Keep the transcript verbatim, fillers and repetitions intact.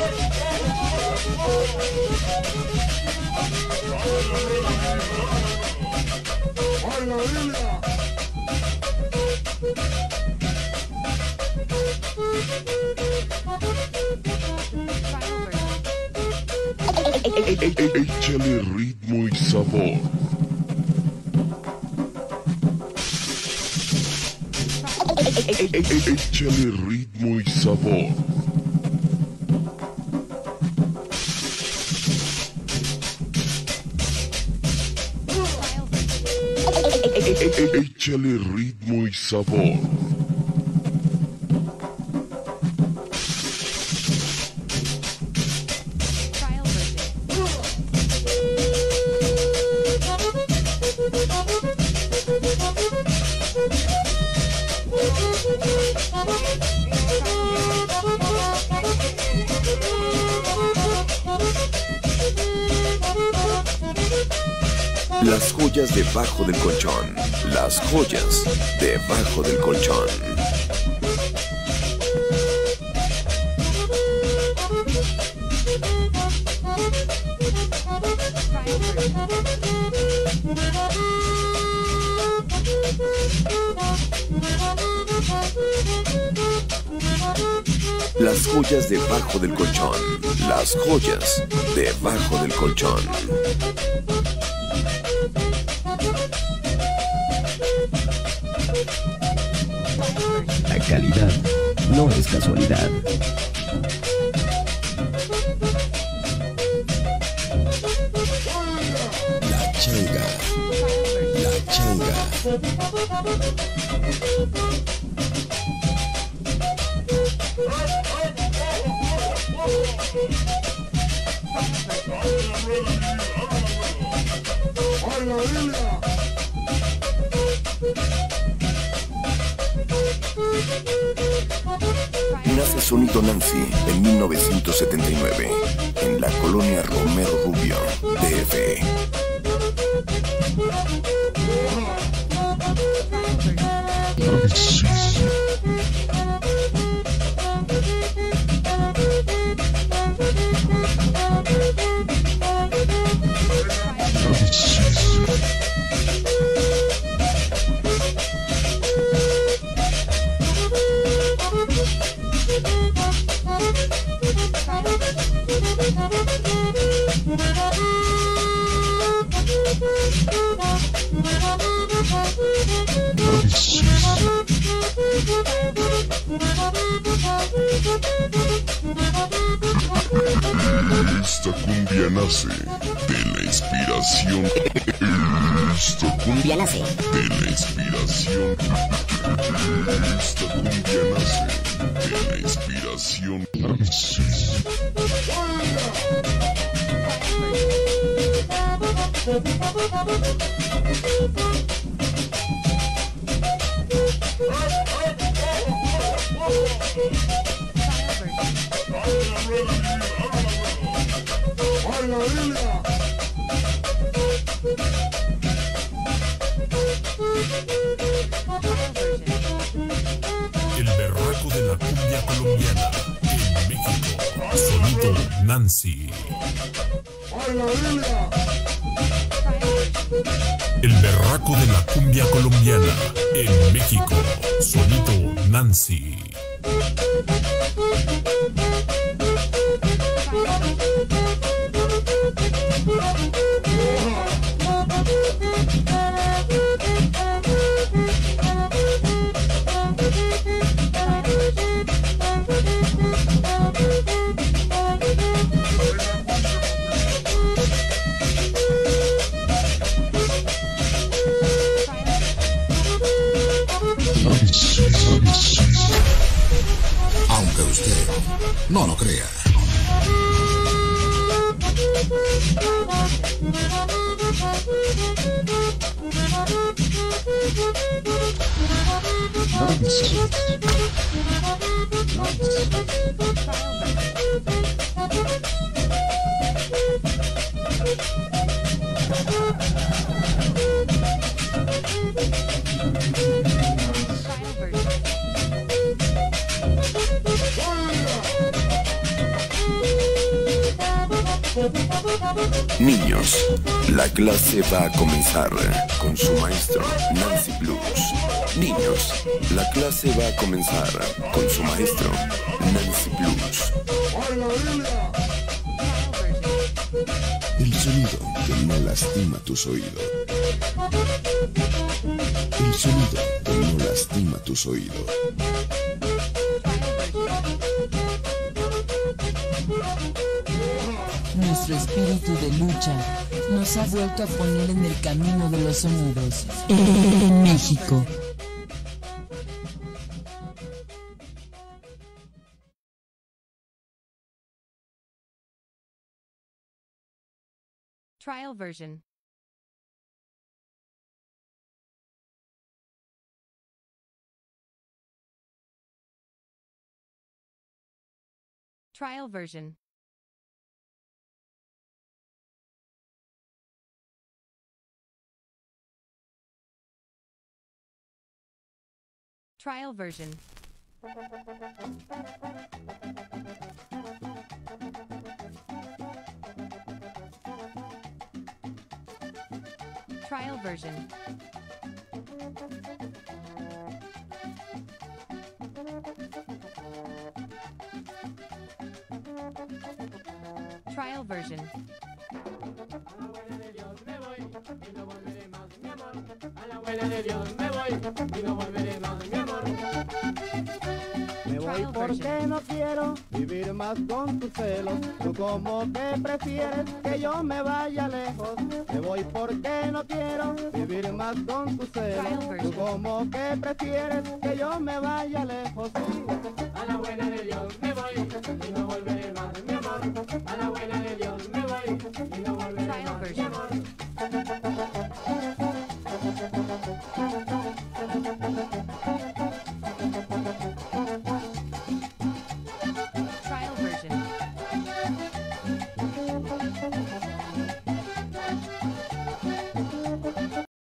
¡Ay, la Biblia! Échale ritmo y sabor. Échale ritmo y sabor. Échale ritmo y sabor. Las joyas debajo del colchón. Las joyas debajo del colchón. Las joyas debajo del colchón. Las joyas debajo del colchón. La calidad no es casualidad. La changa. La changa. ¡Ay, la Biblia! Nace Sonido Nancy en mil novecientos setenta y nueve en la colonia Romero Rubio, D F. Esta cumbia nace de la inspiración. Esta cumbia nace de la inspiración. Esta cumbia nace de la inspiración. ¡Ay, la Biblia! El berraco de la cumbia colombiana en México. Sonido Nancy. ¡Ay, la Biblia! El berraco de la cumbia colombiana en México. Sonido Nancy. Aunque usted no lo crea. Niños, la clase va a comenzar con su maestro Nancy Blues. Niños, la clase va a comenzar con su maestro Nancy Blues. ¡Baila, Biblia! El sonido que no lastima tus oídos. El sonido que no lastima tus oídos. Nuestro espíritu de lucha nos ha vuelto a poner en el camino de los sonidos en México. Trial version. Trial version. Trial version. Trial version. Trial version. Me voy porque no quiero vivir más con tus celos. Tú como que prefieres que yo me vaya lejos. Me voy porque no quiero vivir más con tus celos. Tú como que prefieres que yo me vaya lejos. A la buena de Dios me voy y no volveré.